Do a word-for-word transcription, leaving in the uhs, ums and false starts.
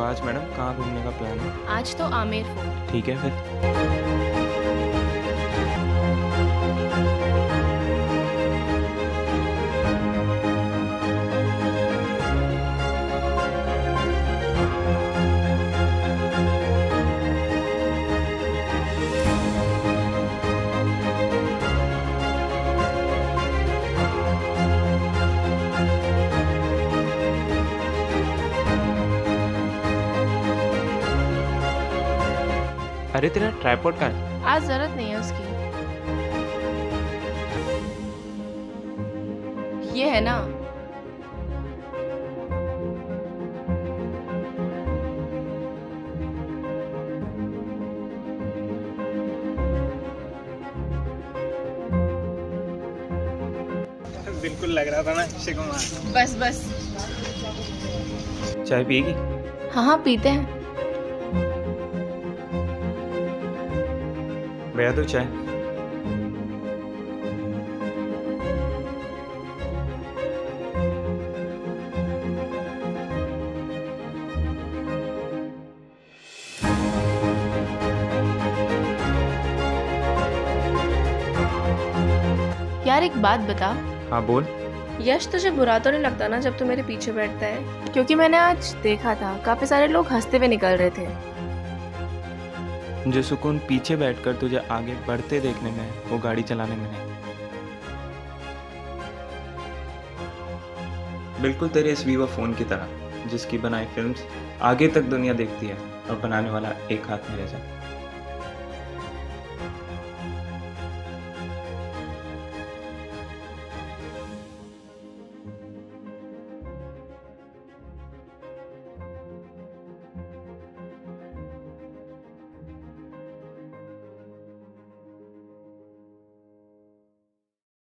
आज मैडम कहाँ घूमने का प्लान है? आज तो आमेर फोर्ट। ठीक है फिर। अरे तेरा ट्राइपॉड कहाँ है? आज जरूरत नहीं है उसकी। ये है ना। बिल्कुल लग रहा था ना अक्षय कुमार। बस बस। चाय पिएगी? हाँ हाँ पीते हैं। भैया तो चाय। यार एक बात बता। हाँ बोल। यश तुझे बुरा तो नहीं लगता ना जब तू मेरे पीछे बैठता है? क्योंकि मैंने आज देखा था काफी सारे लोग हंसते हुए निकल रहे थे। जो सुकून पीछे बैठकर तुझे आगे बढ़ते देखने में, वो गाड़ी चलाने में नहीं। बिल्कुल तेरे इस वीवो फोन की तरह, जिसकी बनाई फिल्म्स आगे तक दुनिया देखती है और बनाने वाला एक हाथ में रह जाता है।